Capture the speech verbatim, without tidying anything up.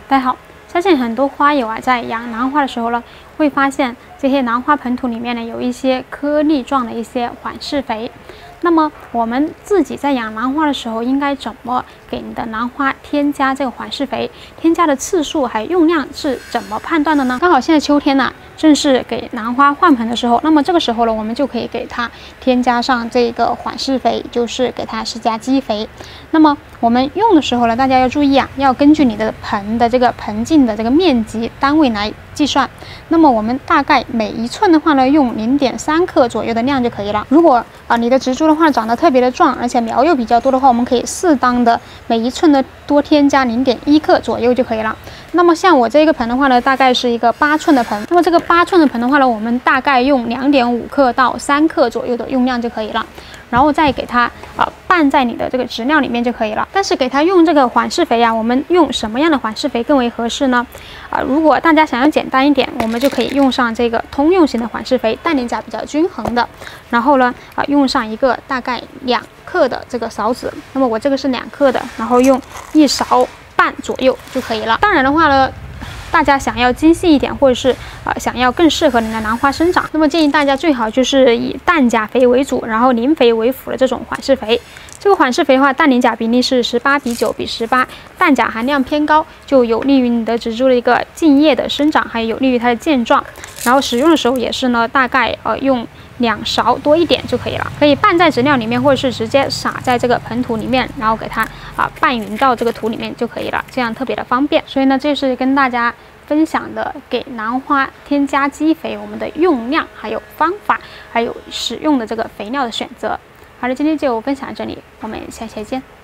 大家好，相信很多花友啊，在养兰花的时候呢，会发现这些兰花盆土里面呢有一些颗粒状的一些缓释肥。那么我们自己在养兰花的时候，应该怎么给你的兰花添加这个缓释肥？添加的次数还有用量是怎么判断的呢？刚好现在秋天呢，正是给兰花换盆的时候，那么这个时候呢，我们就可以给它添加上这个缓释肥，就是给它施加基肥。那么我们用的时候呢，大家要注意啊，要根据你的盆的这个盆径的这个面积单位来计算。那么我们大概每一寸的话呢，用零点三克左右的量就可以了。如果啊、呃、你的植株的话长得特别的壮，而且苗又比较多的话，我们可以适当的每一寸的多添加零点一克左右就可以了。那么像我这个盆的话呢，大概是一个八寸的盆。那么这个八寸的盆的话呢，我们大概用两点五克到三克左右的用量就可以了。然后再给它啊、呃、拌在你的这个植料里面就可以了。但是给它用这个缓释肥啊，我们用什么样的缓释肥更为合适呢？啊、呃，如果大家想要简单一点，我们就可以用上这个通用型的缓释肥，氮磷钾比较均衡的。然后呢，啊、呃，用上一个大概两克的这个勺子。那么我这个是两克的，然后用一勺半左右就可以了。当然的话呢，大家想要精细一点，或者是呃想要更适合你的兰花生长，那么建议大家最好就是以氮钾肥为主，然后磷肥为辅的这种缓释肥。这个缓释肥的话，氮磷钾比例是十八比九比十八，氮钾含量偏高，就有利于你的植株的一个茎叶的生长，还有利于它的健壮。然后使用的时候也是呢，大概呃用两勺多一点就可以了，可以拌在植料里面，或者是直接撒在这个盆土里面，然后给它啊、呃、拌匀到这个土里面就可以了，这样特别的方便。所以呢，这是跟大家分享的给兰花添加基肥我们的用量、还有方法，还有使用的这个肥料的选择。好的，今天就分享到这里，我们下期见。